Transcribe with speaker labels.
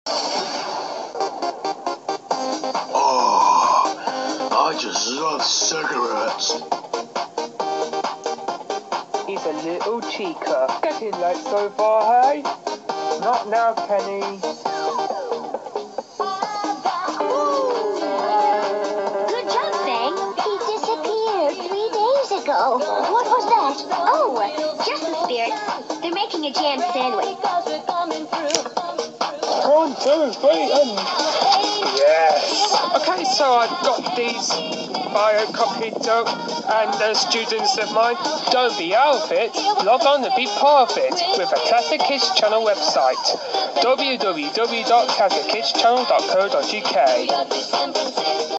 Speaker 1: Oh, I just love cigarettes.
Speaker 2: He's a little cheeker. Getting late so far, hey? Not now, Kenny.
Speaker 3: Good job, Fang. He disappeared 3 days ago. What was that? Oh, just the spirits. They're making a jam sandwich.
Speaker 2: 1, 2, 3, and... Yes! Okay, so I've got these bio-copied and the students of mine. Don't be out of it. Log on and be part of it with a Classic Kids Channel website. www.classickidschannel.co.uk